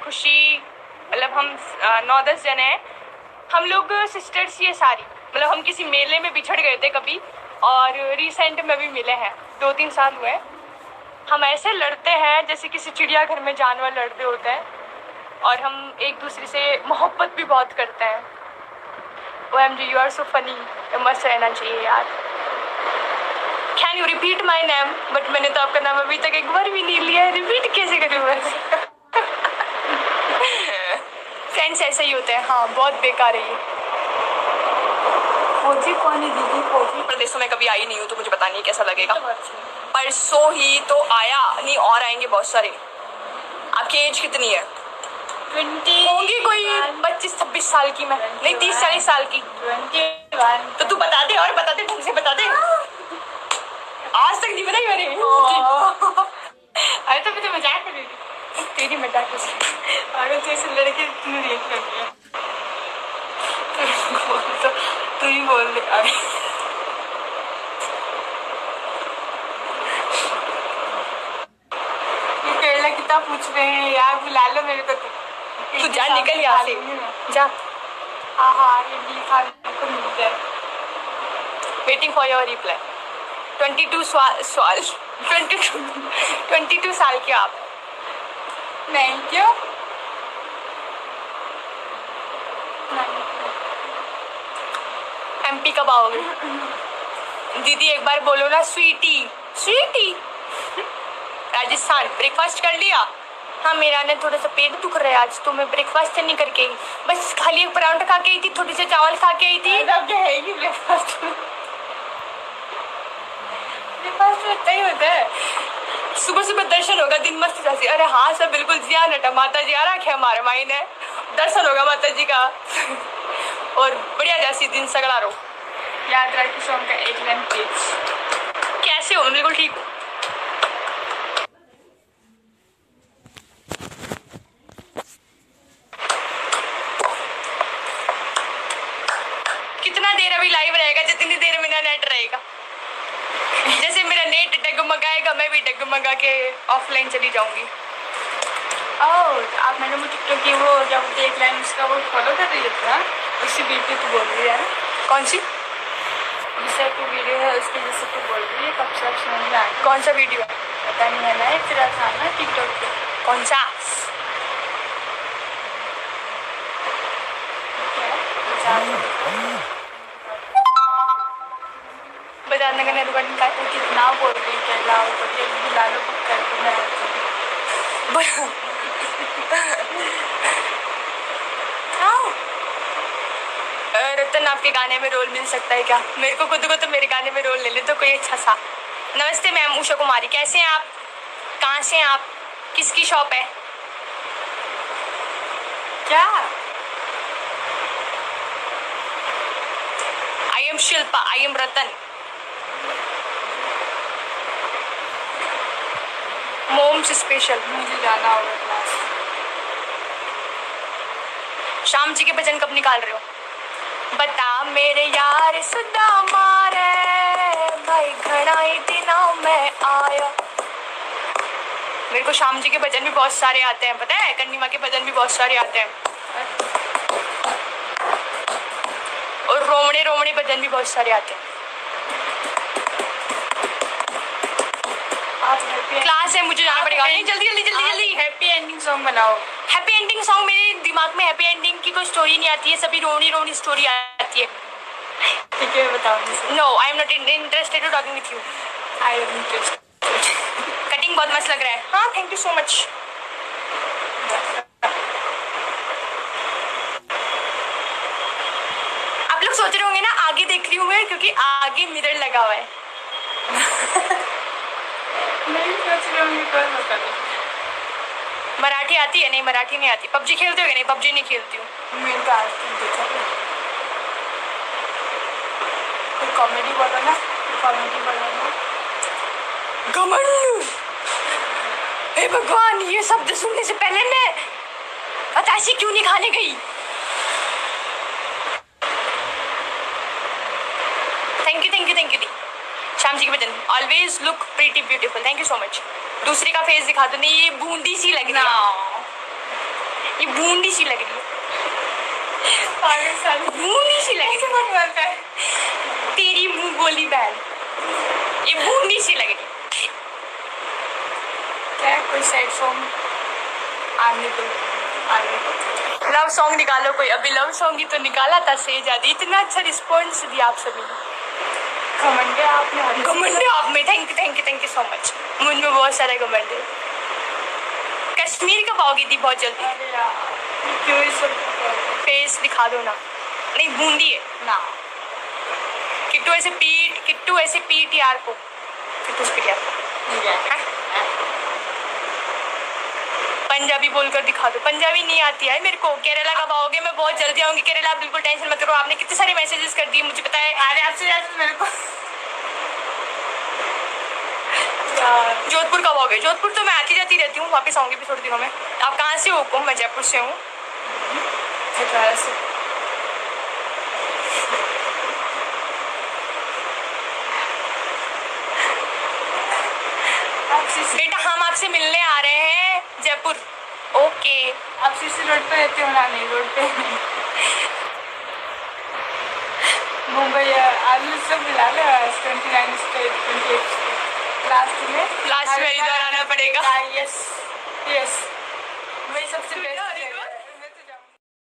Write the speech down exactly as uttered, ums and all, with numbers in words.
खुशी, मतलब हम नौ दस जने हैं, हम लोग सिस्टर्स ये सारी, मतलब हम किसी मेले में बिछड़ गए थे कभी और रिसेंट में भी मिले हैं, दो तीन साल हुए। हम ऐसे लड़ते हैं जैसे किसी चिड़ियाघर में जानवर लड़ते होते हैं, और हम एक दूसरे से मोहब्बत भी बहुत करते हैं। O M G, you are so funny, मस्त रहना चाहिए यार। Can you repeat my name? But मैंने तो आपका नाम अभी तक एक बार भी नहीं लिया है, रिपीट कैसे करूँ मैं? फ्रेंड्स ऐसे ही होते हैं, हाँ बहुत बेकार है ये। फौजी कौन है दीदी? फौजी प्रदेशों में कभी आई नहीं हूँ तो मुझे पता नहीं कैसा लगेगा। परसों ही तो आया नहीं, और आएंगे बहुत सारे। आपकी एज कितनी है? ट्वेंटी होंगी कोई पच्चीस छब्बीस साल की। मैं नहीं, तीस चालीस साल की। Twenty one. तो तू बता दे, और बता दे, ढंग से बता दे। आज तक नहीं बताई मैंने। अरे तो मैं तो मजाक कर रही थी। तेरी मजाक किसी पागल जैसे लड़के तुमने देख लिया। तो तू ही बोल दे अभी। ये केरला कितना पूछ रहे हैं यार, बुला लो मेरे को। तू जा, निकल यहाँ से जा। हाँ हाँ, ये डी खान को मिल जाए। Waiting for your reply. Twenty two सवाल सवाल ट्वेंटी टू ट्वेंटी टू साल के आप? नहीं, क्यों? एमपी कब आओगे? दीदी एक बार बोलो ना, स्वीटी स्वीटी। राजस्थान। ब्रेकफास्ट कर लिया? हाँ, मेरा ने थोड़ा सा पेट दुख रहा है आज, तो मैं ब्रेकफास्ट नहीं करके आई, बस खाली एक परांठा खा के आई थी, थोड़ी से चावल खा के आई थी। क्या है कि ब्रेकफास्ट में ब्रेकफास्ट में इतना ही होता है। सुबह सुबह दर्शन होगा, दिन मस्त जाती। अरे हाँ, सब बिल्कुल जिया नटा, माता जी आ रखे हमारे माइन है, दर्शन होगा माता जी का और बढ़िया जैसी दिन सगड़ा रो। याद रखी सॉन्ग का एक लाइन प्लीज। कैसे हो? बिल्कुल ठीक हूँ। कितना देर अभी लाइव रहेगा? जितनी देर मेरा नेट रहेगा। जैसे मेरा नेट डगमगाएगा, मैं भी डगमगा के ऑफलाइन चली जाऊंगी। ओह, आप मैंने वो टिकटॉक की वो क्या बोलते एक लाइन उसका वो फॉलो कर रही है ना, उसी वीडियो तो बोल रही है ना। कौन सी? जिससे तो वीडियो है उसके जैसे तो बोल रही है, कब से आप समझ में आए? कौन सा वीडियो? पता नहीं है ना, एक तेरा था ना टिकटॉक पे। कौन सा? बाजार नगर ने दुकान का कितना बोल रही है केरला ऊपर बुला लो, बुक कर दो मैं। रतन, आपके गाने में रोल मिल सकता है क्या? मेरे को खुद को तो मेरे गाने में रोल ले ले तो कोई अच्छा सा। नमस्ते मैम उषा कुमारी, कैसे हैं आप? कहाँ से हैं आप? किसकी शॉप है? क्या? I am Shilpa, I am Ratan. Moms special. मुझे जाना होगा क्लास। शाम जी के भजन कब निकाल रहे हो? बता मेरे यार सुदामा रे, भाई घड़ाई दिनों में आया। मेरे को शाम जी के भजन भी बहुत सारे आते हैं, पता है? कन्नी माँ के भजन भी बहुत सारे आते हैं, और रोमड़े रोमड़े भजन भी बहुत सारे आते हैं। क्लास है, मुझे जाना पड़ेगा। नहीं, जल्दी जल्दी जल्दी जल्दी। हैप्पी एंडिंग सॉन्ग बनाओ। Happy ending song? मेरे दिमाग में हैप्पी एंडिंग की कोई स्टोरी नहीं आती है, सभी रोनी रोनी स्टोरी आती है। ठीक है, बताओ। No, I am not interested to talking with you. I am interested. Cutting बहुत मस्त लग रहा है। हाँ, थैंक यू सो मच। आप लोग सोच रहे होंगे ना आगे देख रही हूँ मैं, क्योंकि आगे मिरर लगा हुआ है। नहीं सोच रही हूँ, कोई पता नहीं। मराठी आती है? नहीं, मराठी नहीं आती। पबजी खेलते हो कि नहीं? पबजी नहीं खेलती हूँ। मैं तो आज तक देखा नहीं। कोई कॉमेडी बोलो ना, कॉमेडी बोलो ना। घमंड! हे भगवान, ये शब्द सुनने से पहले मैं बतासी क्यों नहीं खाने गई? Thank you thank you thank you दी। शाम जी के बचन, always look pretty beautiful. Thank you so much. दूसरे का फेस दिखा दो। नहीं, ये बूंदी सी लग रही है। ये बूंदी सी लग रही है, पाकिस्तानी बूंदी सी लग रही ऐसे कौन बोलता है? है तेरी मुंह बोली बहन, ये बूंदी सी लग रही है। क्या है, कोई सैड सॉन्ग आने दो, आने दो। लव सॉन्ग निकालो कोई, अभी लव सॉन्ग ही तो निकाला था सेज आदि, इतना अच्छा रिस्पॉन्स दिया आप सभी ने। कमेंट है आपने हरी कमेंट है आप में, thank you thank you thank you so much, मुझ में बहुत सारे कमेंट है। कश्मीर कब आओगी थी? बहुत जल्दी। अरे यार क्यों ये सब फेस दिखा दो ना, नहीं बूंदी है ना। किट्टू ऐसे पीट, किट्टू ऐसे पीट यार को, किट्टू से पीट यार को। ठीक है हाँ? पंजाबी बोलकर दिखा दो। पंजाबी नहीं आती है मेरे को। केरला कब आओगे? मैं बहुत जल्दी आऊंगी केरला, आप बिल्कुल टेंशन मत करो। आपने कितने सारे मैसेजेस कर दिए मुझे पता है। अरे आपसे ज्यादा मेरे को जोधपुर कब आओगे? जोधपुर तो मैं आती जाती रहती हूँ, वापस आऊंगी भी थोड़े दिनों में। आप कहाँ से हो? मैं जयपुर से हूँ। से बेटा हम आपसे मिलने आ रहे हैं जयपुर। ओके आप सीसी रोड पे रहते हो ना? नहीं रोड पे नहीं, मुंबई आज सब मिला लो। Twenty nine state twenty eight state last में लास्ट में इधर आना पड़ेगा। यस यस वही सबसे बेस्ट।